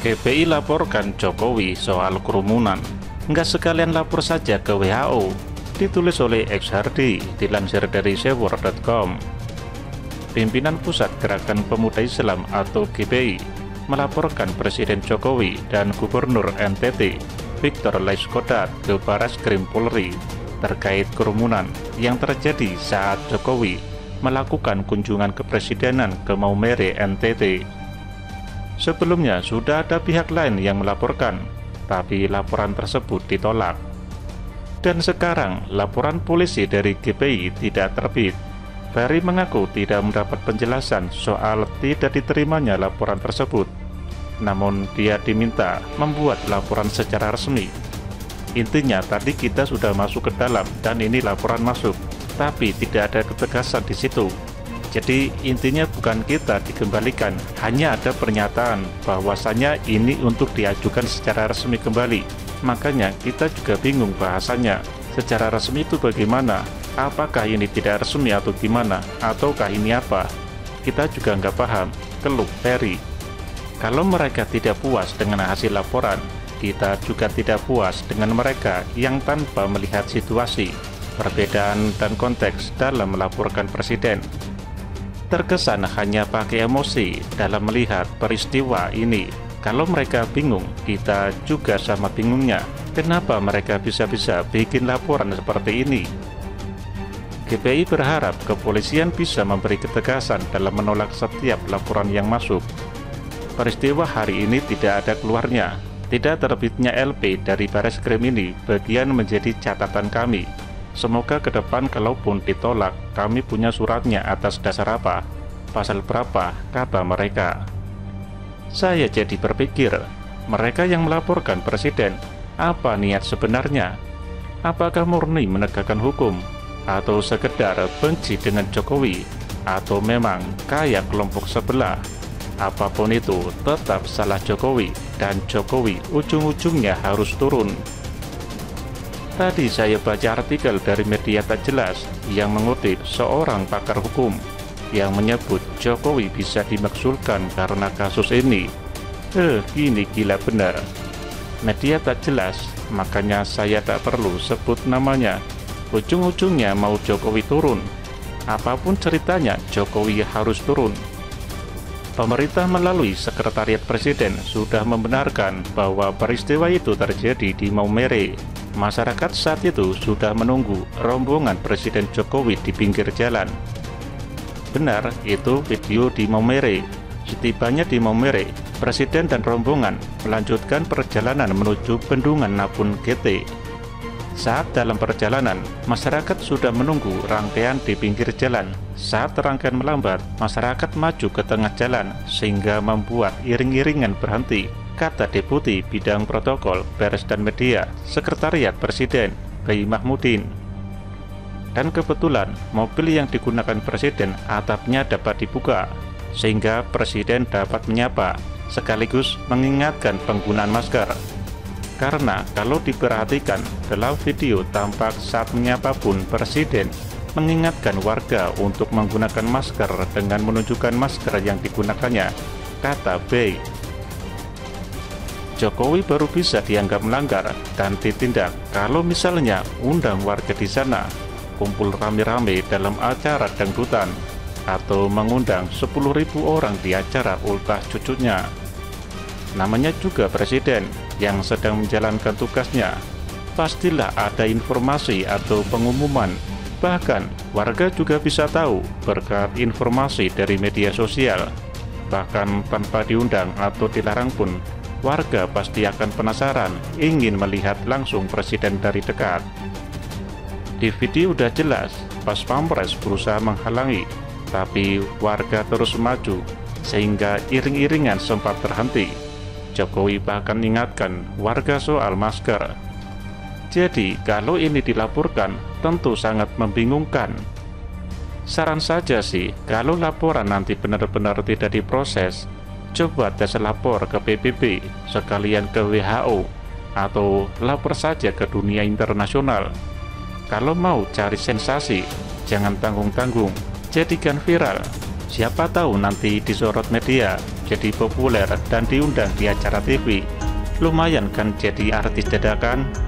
GPI laporkan Jokowi soal kerumunan. Nggak sekalian lapor saja ke WHO. Ditulis oleh X Hardy, dilansir dari sewor.com. Pimpinan Pusat Gerakan Pemuda Islam atau GPI melaporkan Presiden Jokowi dan Gubernur NTT Victor Laiskodat ke Barreskrim Polri terkait kerumunan yang terjadi saat Jokowi melakukan kunjungan kepresidenan ke Maumere, NTT. Sebelumnya sudah ada pihak lain yang melaporkan, tapi laporan tersebut ditolak. Dan sekarang laporan polisi dari GPI tidak terbit. Ferry mengaku tidak mendapat penjelasan soal tidak diterimanya laporan tersebut. Namun dia diminta membuat laporan secara resmi. Intinya tadi kita sudah masuk ke dalam dan ini laporan masuk, tapi tidak ada ketegasan di situ. Jadi intinya bukan kita dikembalikan, hanya ada pernyataan bahwasanya ini untuk diajukan secara resmi kembali. Makanya kita juga bingung bahasanya. Secara resmi itu bagaimana? Apakah ini tidak resmi atau gimana? Ataukah ini apa? Kita juga nggak paham, keluh Ferry. Kalau mereka tidak puas dengan hasil laporan, kita juga tidak puas dengan mereka yang tanpa melihat situasi, perbedaan dan konteks dalam melaporkan presiden. Terkesan hanya pakai emosi dalam melihat peristiwa ini. Kalau mereka bingung, kita juga sama bingungnya. Kenapa mereka bisa-bisa bikin laporan seperti ini? GPI berharap kepolisian bisa memberi ketegasan dalam menolak setiap laporan yang masuk. Peristiwa hari ini tidak ada keluarnya. Tidak terbitnya LP dari Barreskrim ini bagian menjadi catatan kami. Semoga ke depan kalaupun ditolak, kami punya suratnya atas dasar apa, pasal berapa, kata mereka. Saya jadi berpikir, mereka yang melaporkan presiden, apa niat sebenarnya? Apakah murni menegakkan hukum? Atau sekedar benci dengan Jokowi? Atau memang kayak kelompok sebelah? Apapun itu, tetap salah Jokowi, dan Jokowi ujung-ujungnya harus turun. Tadi saya baca artikel dari media tak jelas yang mengutip seorang pakar hukum yang menyebut Jokowi bisa dimaksulkan karena kasus ini. Gini gila benar. Media tak jelas, makanya saya tak perlu sebut namanya. Ujung-ujungnya mau Jokowi turun. Apapun ceritanya, Jokowi harus turun. Pemerintah melalui Sekretariat Presiden sudah membenarkan bahwa peristiwa itu terjadi di Maumere. Masyarakat saat itu sudah menunggu rombongan Presiden Jokowi di pinggir jalan. Benar, itu video di Maumere. Setibanya di Maumere, Presiden dan rombongan melanjutkan perjalanan menuju Bendungan Napun GT. Saat dalam perjalanan, masyarakat sudah menunggu rangkaian di pinggir jalan. Saat rangkaian melambat, masyarakat maju ke tengah jalan sehingga membuat iring-iringan berhenti, kata Deputi Bidang Protokol, Pers dan Media, Sekretariat Presiden, Bayi Mahmudin. Dan kebetulan, mobil yang digunakan Presiden atapnya dapat dibuka, sehingga Presiden dapat menyapa, sekaligus mengingatkan penggunaan masker. Karena kalau diperhatikan, dalam video tampak saat menyapa pun Presiden mengingatkan warga untuk menggunakan masker dengan menunjukkan masker yang digunakannya, kata Bey. Jokowi baru bisa dianggap melanggar dan ditindak kalau misalnya undang warga di sana kumpul rame-rame dalam acara dangdutan atau mengundang 10.000 orang di acara ultah cucunya. Namanya juga presiden yang sedang menjalankan tugasnya. Pastilah ada informasi atau pengumuman. Bahkan warga juga bisa tahu berkat informasi dari media sosial. Bahkan tanpa diundang atau dilarang pun, warga pasti akan penasaran, ingin melihat langsung presiden dari dekat. Di video udah jelas, pas pampres berusaha menghalangi, tapi warga terus maju, sehingga iring-iringan sempat terhenti. Jokowi bahkan ingatkan warga soal masker. Jadi, kalau ini dilaporkan, tentu sangat membingungkan. Saran saja sih, kalau laporan nanti benar-benar tidak diproses, coba tes lapor ke PBB, sekalian ke WHO, atau lapor saja ke dunia internasional. Kalau mau cari sensasi, jangan tanggung-tanggung, jadikan viral. Siapa tahu nanti disorot media. jadi populer dan diundang di acara TV. Lumayan kan jadi artis dadakan.